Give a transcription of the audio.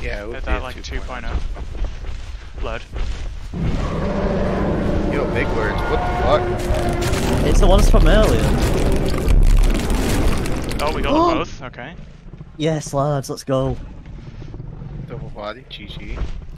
Yeah, it would Is be that a like 2.0. 2.0? Blood. Yo, big words, what the fuck? It's the ones from earlier. Oh, we got them both? Okay. Yes, lads, let's go. Double body, GG.